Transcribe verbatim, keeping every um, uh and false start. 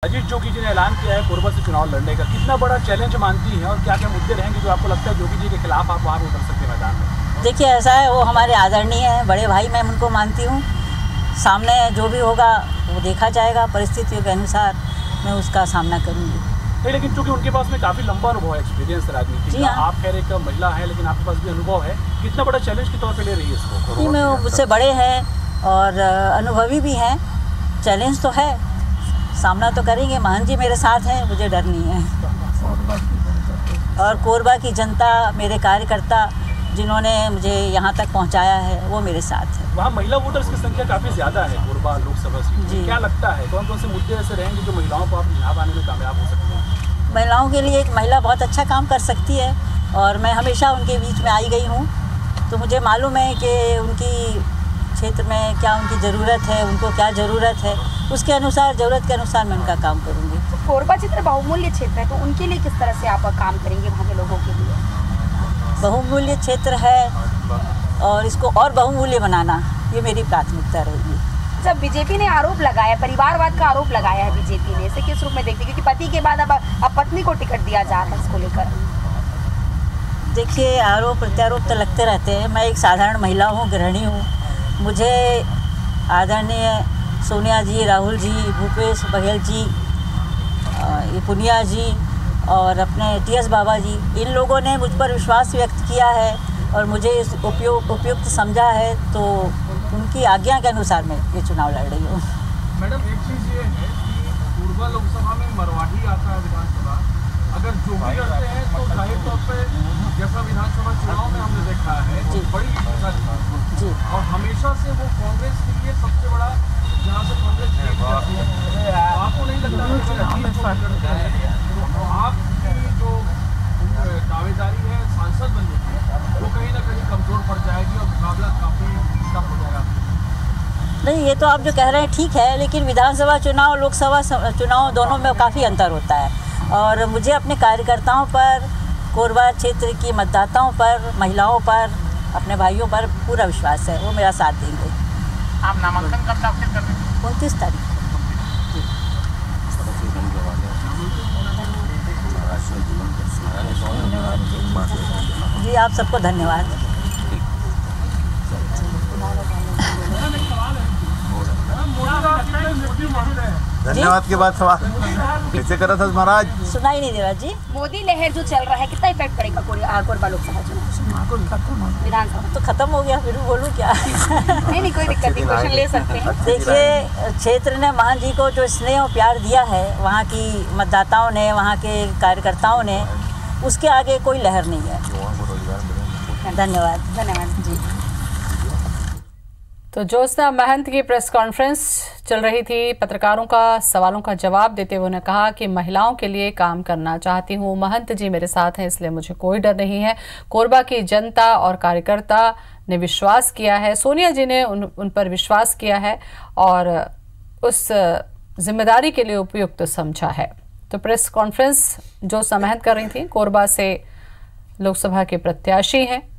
अजीत जोगी जी ने ऐलान किया है कोरबा से चुनाव लड़ने का, कितना बड़ा चैलेंज मानती हैं और क्या क्या मुद्दे रहेंगे जो आपको लगता है जोगी जी के खिलाफ आप वहाँ पर उतर सकते हैं मैदान में? देखिए ऐसा है, वो हमारे आदरणीय हैं, बड़े भाई मैं उनको मानती हूँ। सामने जो भी होगा वो देखा जाएगा, परिस्थितियों के अनुसार मैं उसका सामना करूँगी। नहीं, लेकिन चूंकि उनके पास में काफ़ी लंबा अनुभव है, एक्सपीरियंस राजनीति का, आप खैर एक महिला है लेकिन आपके पास भी अनुभव है, कितना बड़ा चैलेंज के तौर पे ले रही है इसको? जी, मैं मुझसे बड़े हैं और अनुभवी भी हैं, चैलेंज तो है, सामना तो करेंगे। महंत जी मेरे साथ हैं, मुझे डर नहीं है। और कोरबा की जनता, मेरे कार्यकर्ता जिन्होंने मुझे यहाँ तक पहुँचाया है, वो मेरे साथ है। वहाँ महिला वोटर्स की संख्या काफ़ी ज़्यादा है कोरबा लोकसभा सीट में, क्या लगता है कौन कौन से मुद्दे ऐसे रहेंगे जो महिलाओं को आप यहाँ आने में कामयाब हो सकते हैं? महिलाओं के लिए एक महिला बहुत अच्छा काम कर सकती है और मैं हमेशा उनके बीच में आई गई हूँ, तो मुझे मालूम है कि उनकी क्षेत्र में क्या उनकी ज़रूरत है, उनको क्या ज़रूरत है, उसके अनुसार, ज़रूरत के अनुसार मैं उनका काम करूँगी। तो कोरबा क्षेत्र बहुमूल्य क्षेत्र है, तो उनके लिए किस तरह से आप काम करेंगे वहाँ के लोगों के लिए? बहुमूल्य क्षेत्र है और इसको और बहुमूल्य बनाना ये मेरी प्राथमिकता रहेगी। जब बीजेपी ने आरोप लगाया, परिवारवाद का आरोप लगाया है बीजेपी ने, इसे किस रूप में देखते हैं? क्योंकि पति के बाद अब अब पत्नी को टिकट दिया जा रहा है, इसको लेकर। देखिए, आरोप प्रत्यारोप तो लगते रहते हैं। मैं एक साधारण महिला हूँ, गृहिणी हूँ। मुझे आदरणीय सोनिया जी, राहुल जी, भूपेश बघेल जी, पुनिया जी और अपने टी एस बाबा जी, इन लोगों ने मुझ पर विश्वास व्यक्त किया है और मुझे इस उपयोग उपयुक्त समझा है, तो उनकी आज्ञा के अनुसार मैं ये चुनाव लड़ रही हूँ। मैडम, एक चीज़ ये है कि कोरबा लोकसभा में मरवाही आता है विधानसभा, अगर जो भी करते हैं तो जाहिर तौर पे जैसा विधानसभा चुनाव में हमने देखा है जी बड़ी जी और हमेशा से वो कांग्रेस के लिए सबसे बड़ा, जहाँ से कांग्रेस जीत जाती है, आपको नहीं लगता है तो आपकी जो दावेदारी है सांसद बनने की वो कहीं ना कहीं कमजोर पड़ जाएगी और मुकाबला काफ़ी टफ हो जाएगा? नहीं, ये तो आप जो कह रहे हैं ठीक है, लेकिन विधानसभा चुनाव, लोकसभा चुनाव दोनों में काफ़ी अंतर होता है और मुझे अपने कार्यकर्ताओं पर, कोरबा क्षेत्र की मतदाताओं पर, महिलाओं पर, अपने भाइयों पर पूरा विश्वास है, वो मेरा साथ देंगे। आप नामांकन कब दाखिल कर रहे हैं? उनतीस तारीख जी। आप सबको धन्यवाद। धन्यवाद के बाद सवाल कैसे करा था महाराज? सुनाई नहीं दे रहा जी। मोदी लहर जो चल रहा है, कितना इफेक्ट पड़ेगा कोरबा लोकसभा चुनाव विधानसभा? तो खत्म हो गया, फिर बोलूँ क्या? नहीं नहीं, कोई दिक्कत नहीं, क्वेश्चन ले सकते हैं। देखिए, क्षेत्र ने महंत जी को जो स्नेह और प्यार दिया है, वहाँ की मतदाताओं ने, वहाँ के कार्यकर्ताओं ने, उसके आगे कोई लहर नहीं है। धन्यवाद। धन्यवाद जी। तो ज्योत्सना महंत की प्रेस कॉन्फ्रेंस चल रही थी। पत्रकारों का सवालों का जवाब देते हुए उन्होंने कहा कि महिलाओं के लिए काम करना चाहती हूँ, महंत जी मेरे साथ हैं, इसलिए मुझे कोई डर नहीं है। कोरबा की जनता और कार्यकर्ता ने विश्वास किया है, सोनिया जी ने उन, उन पर विश्वास किया है और उस जिम्मेदारी के लिए उपयुक्त समझा है। तो प्रेस कॉन्फ्रेंस ज्योत्सना महंत कर रही थी, कोरबा से लोकसभा के प्रत्याशी हैं।